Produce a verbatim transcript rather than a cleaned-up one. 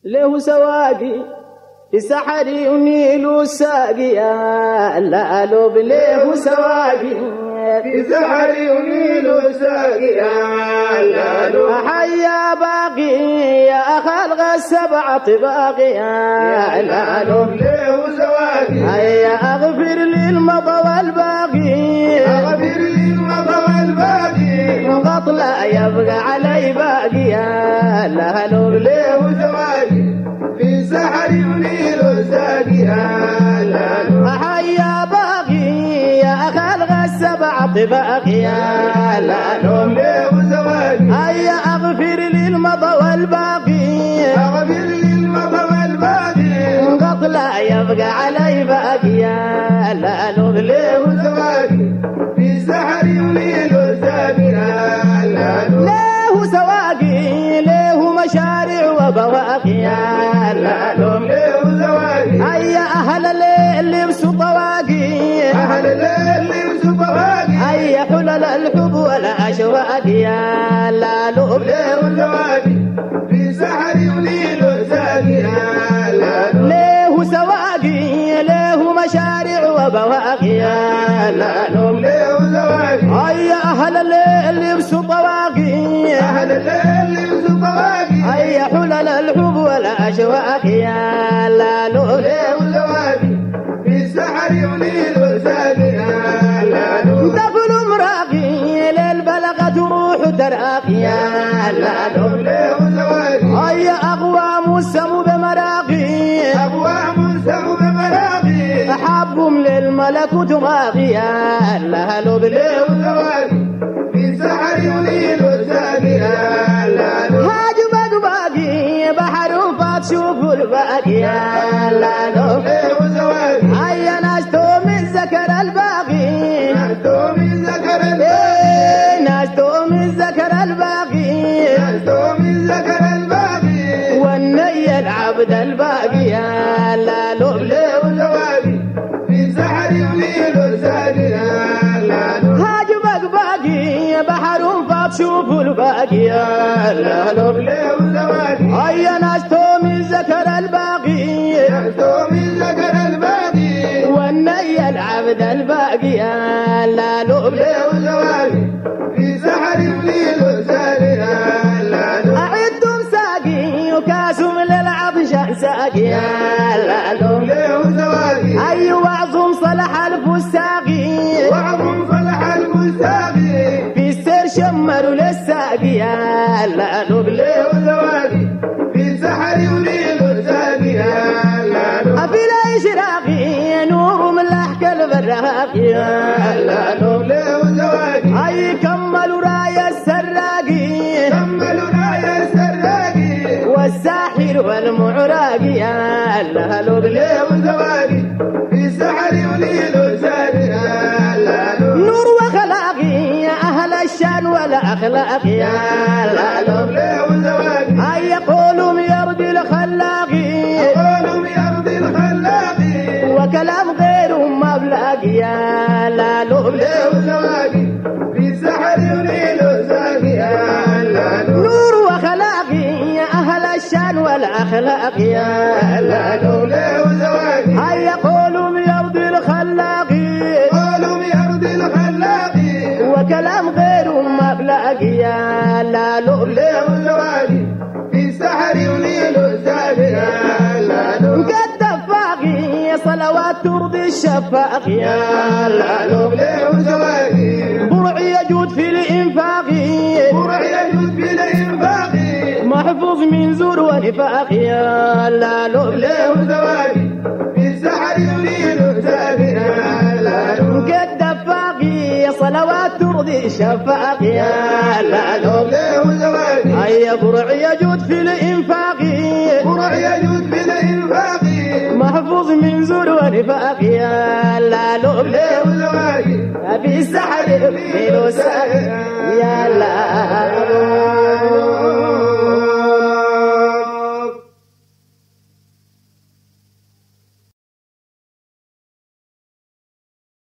له سواقي في سحر ينيل الساقي يا اللالوب له سواقي في سحر ينيل الساقي يا اللالوب حيا باقي يا خلق السبع طباقي يا اللالوب له سواقي هيا اغفر للمضى والباقي اغفر للمضى والباقي فقط لا يبقى علي باقي يا اللالوب له سواقي في سحر ينيل الساقي يا اللالوب حيا باقي يا خلق السبع طباقي يا اللالوب له سواقي هيا اغفر للمضى والباقي اغفر للمضى والباقي فقط لا يبقى علي باقي يا اللالوب له سواقي في سحر ينيل الساقي يا اللالوب له سواقي له مشاريع وبواقي يا اللالوب له سواقي هيا اهل الليل لبسوا طواقي اهل الليل لبسوا طواقي هيا حلل الحب والاشواق يا اللالوب له سواقي في سحر ينيل الساقي يا اللالوب له سواقي له مشاريع وبواقي يا اللالوب له سواقي هيا اهل الليل لبسوا طواقي اهل الليل لبسوا طواقي هيا حلل الحب والاشواق يا اللالوب له سواقي في سحر ينيل الساقي يا اللالوب تقول مراقي للبلغة روح تراقي يا اللالوب له سواقي هيا اقوام السم بمراقي أقوام سموا بمراقي حبهم للملكوت راقي يا اللالوب له سواقي في سحر ينيل الساقي يا اللالوب هاجبك باقي بحر فات شوفوا الباقي يا اللالوب له سواقي هيا ناستو من ذكر الباقي نهتو من ذكر الباقي إيه ناستو من ذكر الباقي نهتو من ذكر الباقي والنية العبد الباقي يا اللالوب له سواقي في سحر ينيل الساقي يا اللالوب هاجبك باقي بحر فات شوفوا الباقي يا اللالوب له سواقي هيا ناستو من ذكر الباقي نهتو من ذكر الباقي والنية العبد الباقي يا اللالوب له سواقي في سحر ينيل الساقي يا اللالوب أعدهم ساقي وكاسهم للعطشان ساقي يا اللالوب له سواقي أي وعظهم صلح الفساقي وعظم صلح المساقي في السير شمروا للساقي يا اللالوب له سواقي في سحر ينيل الساقي يا اللالوب أفي الإشراقي نور من لحك البراقي يا اللالوب له سواقي أي كملوا راية السراقي كملوا راية السراقي والساحر والمعراقي يا اللالوب له سواقي في سحر ينيل الساقي يا اللالوب نور وخلاقي يا أهل الشان والأخلاق يا اللالوب له سواقي أي يقولوا يرضي الخلاقي قولوا يرضي الخلاقي وكلام غيرهم مبلغ يا اللالوب له سواقي في سحر ينيل الساقي يا اللالوب نور وخلاقي يا أهل الشان والأخلاق يا اللالوب له سواقي أي يقولوا يرضي الخلاقي قولوا يرضي الخلاقي وكلام غيرهم مبلغ يا اللالوب له سواقي في سحر ينيل الساقي يا اللالوب قد دفاقي صلوات ترضي الشفاق يا اللالوب له سواقي برع يجود في الإنفاق برع يجود في الإنفاق محفوظ من زور ونفاق يا اللالوب له سواقي في سحر ينيل الساقي يا اللالوب قد دفاقي صلوات ترضي الشفاق يا اللالوب له سواقي هيا برع يجود في الإنفاق برع يجود في الإنفاق محفوظ من زور ونفاق يا اللالوب له سواقي في السحر في الوساق يا اللالوب